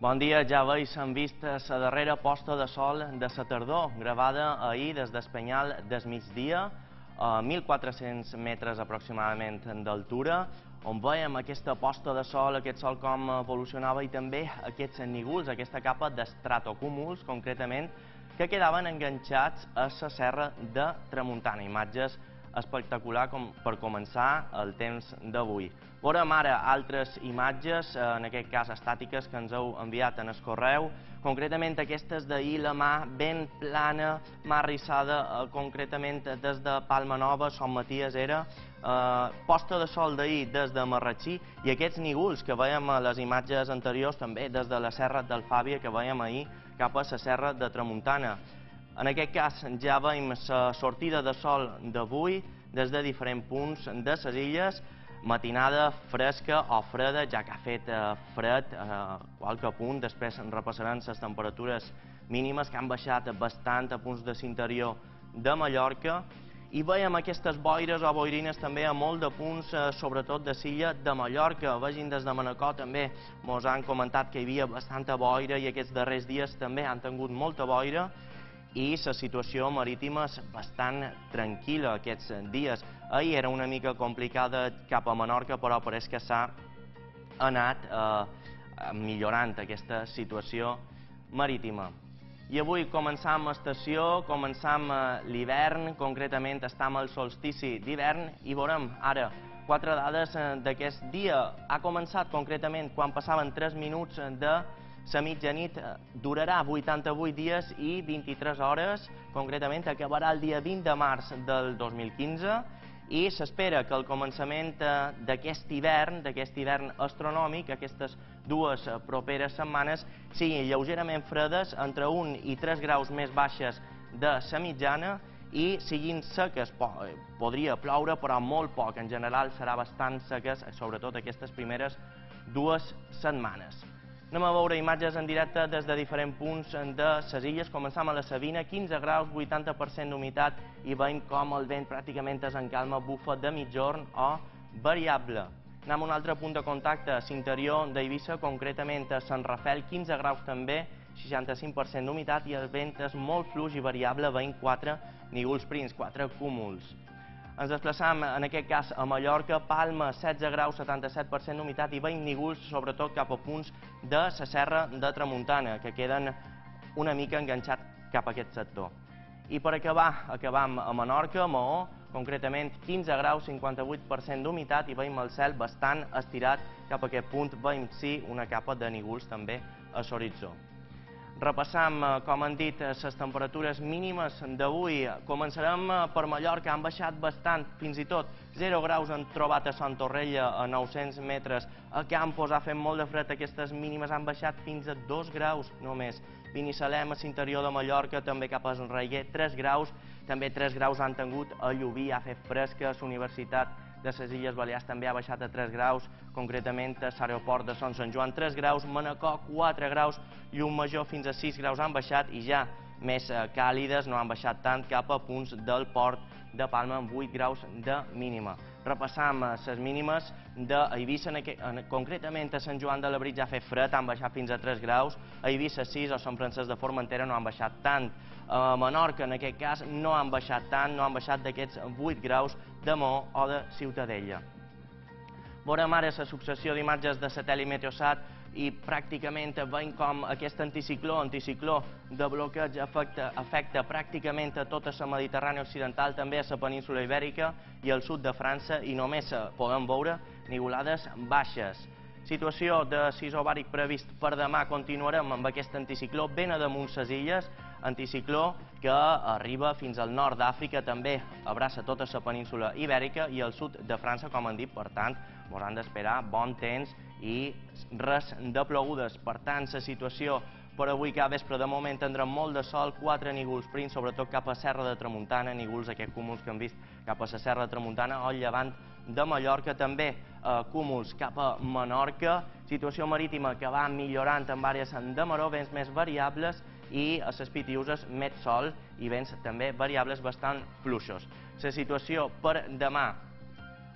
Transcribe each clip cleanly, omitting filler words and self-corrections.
Bon dia, ja veus, s'han vist la darrera posta de sol de la tardor, gravada ahir des d'Espanyol del migdia, a 1.400 metres aproximadament d'altura, on veiem aquesta posta de sol, aquest sol com evolucionava i també aquests nígols, aquesta capa d'estratocúmuls, concretament, que quedaven enganxats a la serra de Tramuntana. Imatges espectacular per començar el temps d'avui. Veurem ara altres imatges, en aquest cas estàtiques, que ens heu enviat en el correu, concretament aquestes d'ahir, la mà ben plana, mà arrissada, concretament des de Palma Nova, Sant Maties era, posta de sol d'ahir des de Marratxí, i aquests nígols que veiem a les imatges anteriors també des de la serra d'Alfàbia que veiem ahir cap a la serra de Tramuntana. En aquest cas ja veiem la sortida de sol d'avui des de diferents punts de les illes, matinada fresca o freda, ja que ha fet fred a qualque punt. Després repassarem les temperatures mínimes que han baixat bastant a punts de l'interior de Mallorca, i veiem aquestes boires o boirines també a molt de punts, sobretot de l'illa de Mallorca. Vegin, des de Manacor també ens han comentat que hi havia bastanta boira i aquests darrers dies també han tingut molta boira, i la situació marítima és bastant tranquil·la aquests dies. Ahir era una mica complicada cap a Menorca, però pareix que s'ha anat millorant aquesta situació marítima. I avui començam estació, començam l'hivern, concretament estem al solstici d'hivern, i veurem ara 4 dades d'aquest dia. Ha començat concretament quan passaven 3 minuts de la mitjanit, durarà 88 dies i 23 hores, concretament acabarà el dia 20 de març del 2015, i s'espera que al començament d'aquest hivern astronòmic, aquestes dues properes setmanes, siguin lleugerament fredes, entre 1 i 3 graus més baixes de la mitjana, i siguin seques. Podria ploure, però molt poc. En general serà bastant seques, sobretot aquestes primeres 2 setmanes. Anem a veure imatges en directe des de diferents punts de les illes. Començam a la Sabina, 15 graus, 80% d'humitat, i veiem com el vent pràcticament és en calma, bufa de mitjorn o variable. Anem a un altre punt de contacte, a l'interior d'Eivissa, concretament a Sant Rafel, 15 graus també, 65% d'humitat, i el vent és molt fluix i variable, veiem 4 nígols prims, 4 cúmuls. Ens desplaçam, en aquest cas, a Mallorca, Palma, 16 graus, 77% d'humitat, i veiem nígols, sobretot cap a punts de la serra de Tramuntana, que queden una mica enganxats cap a aquest sector. I per acabar, acabam a Menorca, a Maó, concretament 15 graus, 58% d'humitat, i veiem el cel bastant estirat cap a aquest punt. Veiem, sí, una capa de nígols també a l'horitzó. Repassam, com han dit, les temperatures mínimes d'avui. Començarem per Mallorca, han baixat bastant, fins i tot 0 graus han trobat a Sant Torrella, a 900 metres. A Campos ha fet molt de fred, aquestes mínimes han baixat fins a 2 graus només. Binissalem, a l'interior de Mallorca, també cap a Enraiguer, 3 graus. També 3 graus han tingut a Llubí, ha fet fresca. La Universitat de les Illes Balears també ha baixat a 3 graus, concretament a l'aeroport de Son Sant Joan 3 graus, Manacor 4 graus, Llumajor fins a 6 graus han baixat, i ja més càlides, no han baixat tant, cap a punts del port de Palma amb 8 graus de mínima. Repassam les mínimes d'Eivissa, concretament a Sant Joan de Labritja ha fet fred, han baixat fins a 3 graus, a Eivissa 6 o Sant Francesc de Formentera no han baixat tant. A Menorca, en aquest cas, no han baixat tant, no han baixat d'aquests 8 graus de Maó o de Ciutadella. Veurem ara la successió d'imatges de satèl·lit Meteosat, i pràcticament veiem com aquest anticicló de bloqueig afecta pràcticament a tota la Mediterrània occidental, també a la península Ibèrica i al sud de França, i només podem veure nigolades baixes. Situació de isovàric previst per demà. Continuarem amb aquest anticicló ben a damunt les illes, anticicló que arriba fins al nord d'Àfrica, també abraça tota la península Ibèrica i el sud de França, com han dit. Per tant, ens han d'esperar bon temps i res de plogudes. Per tant, la situació per avui cap vespre, de moment tindrem molt de sol, 4 nígols prims, sobretot cap a Serra de Tramuntana, nígols aquests cúmuls que hem vist cap a la Serra de Tramuntana o al llevant de Mallorca, també cúmuls cap a Menorca, situació marítima que va millorant amb àrees de maró, vents més variables, i a les Pitiüses més sol i vents també variables bastant fluixos. La situació per demà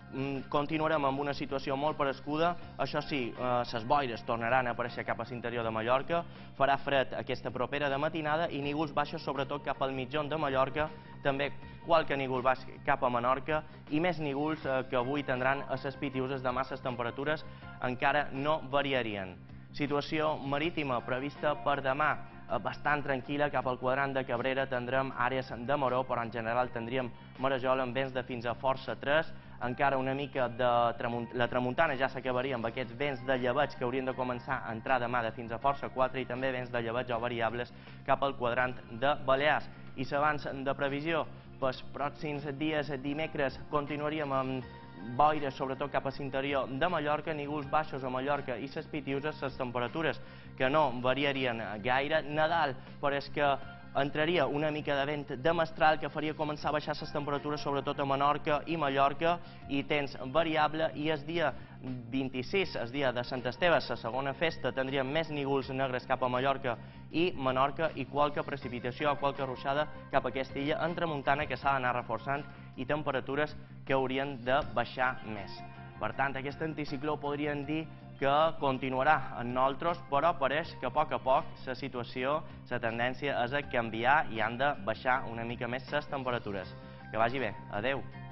continuarem amb una situació molt parescuda. Això sí, les boires tornaran a aparèixer cap a l'interior de Mallorca, farà fred aquesta propera de matinada i nígols baixos sobretot cap al mitjon de Mallorca, també qualque nígol baix cap a Menorca i més nígols que avui tindran a les Pitiüses. Demà les temperatures encara no variarien. Situació marítima prevista per demà, bastant tranquil·la. Cap al quadrant de Cabrera tindrem àrees de maror, però en general tindríem marejol amb vents de fins a força 3. Encara una mica de la tramuntana ja s'acabaria amb aquests vents de llebeig que haurien de començar a entrar demà de fins a força 4 i també vents de llebeig o variables cap al quadrant de Balears. I s'avanç de previsió, pels pròxims dies, dimecres, continuaríem amb boires, sobretot cap a l'interior de Mallorca, nígols baixos a Mallorca i les Pitiüses, les temperatures que no variarien gaire. Nadal, però és que entraria una mica de vent de mestral que faria començar a baixar les temperatures, sobretot a Menorca i Mallorca, i temps variable. I el dia 26, el dia de Sant Esteve, la segona festa, tindríem més nígols negres cap a Mallorca i Menorca i qualque precipitació o qualque ruixada cap a aquesta illa en tramuntana que s'ha d'anar reforçant i temperatures que haurien de baixar més. Per tant, aquest anticicló podríem dir que continuarà en nosaltres, però pareix que a poc la situació, la tendència és a canviar i han de baixar una mica més les temperatures. Que vagi bé. Adeu.